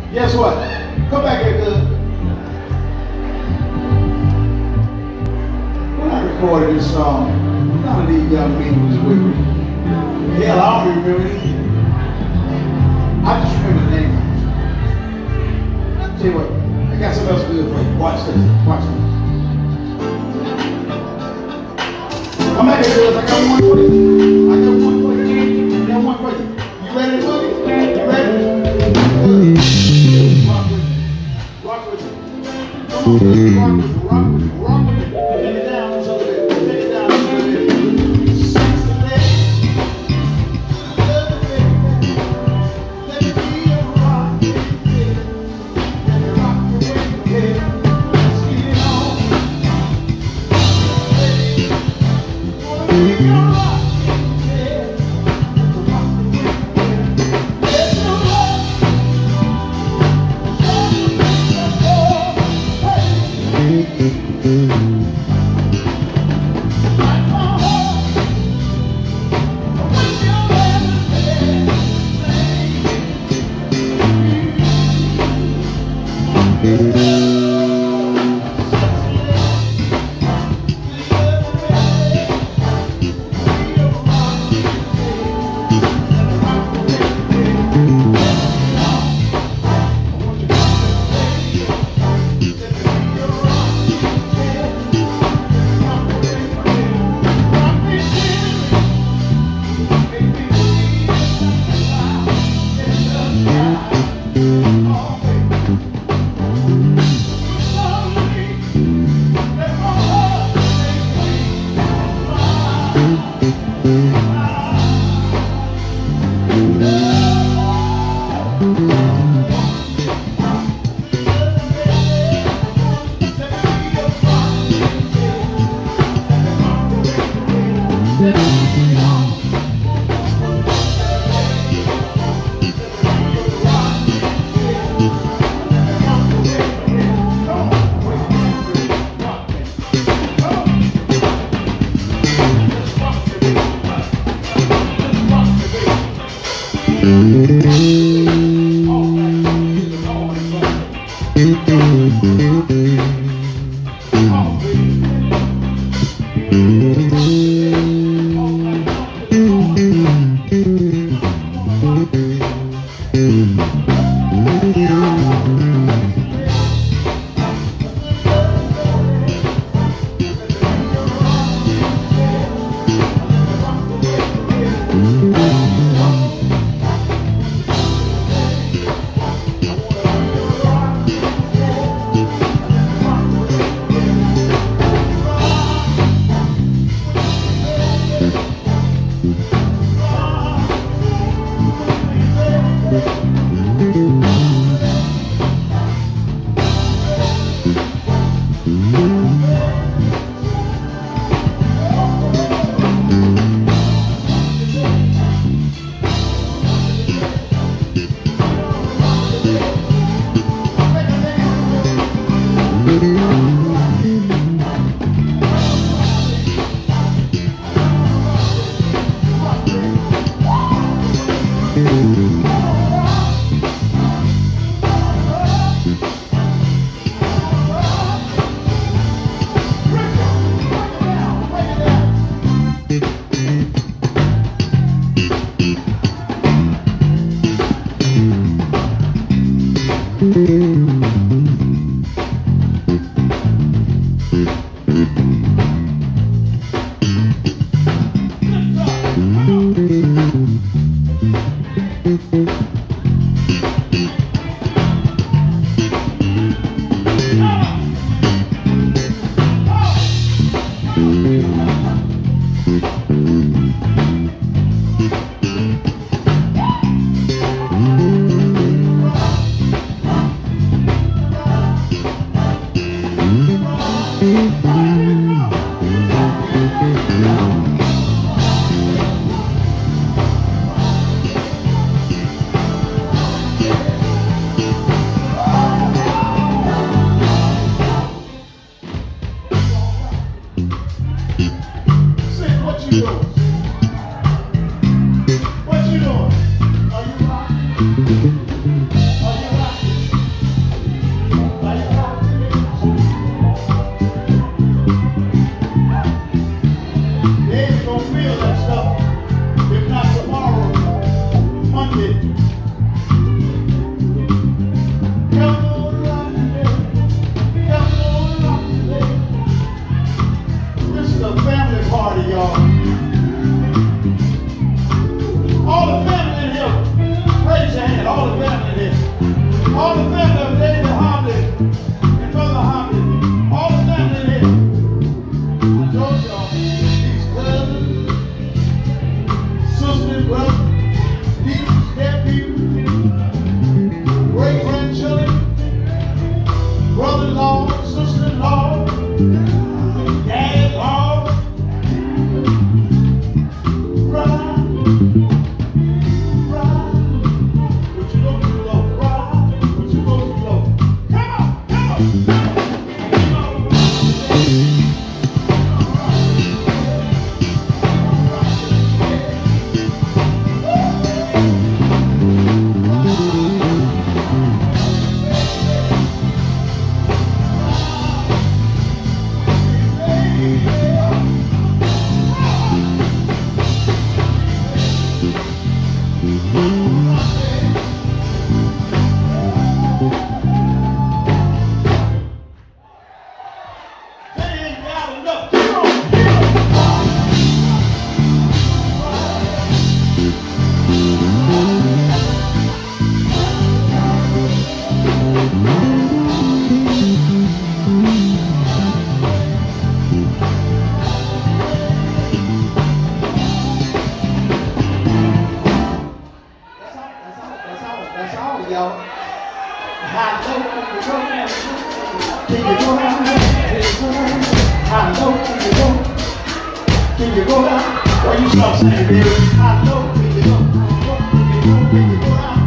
Guess what? Come back here, good. When I recorded this song, none of these young men was with me. Hell, I don't even remember it. I just remember the name. Tell you what, I got something else good for you. Watch this. Watch this. Come back here, good. I got one for you. I got one for you. I got one for you. You ready to boogie? You ready? Good. Rock with me. Come on, rock with me. Rock with me. Take it down a little bit. Take it down a little bit. Sexy lady. Love it, baby. Let me be your rock. Let me rock the way. Let's get it on. Wanna be your rock. Let's rock the way. Let's go rock. y'all. How low can you go? Can you go down? How low can you go? Can you go down? Well, you start saying, baby, how low can you go? Can you go down?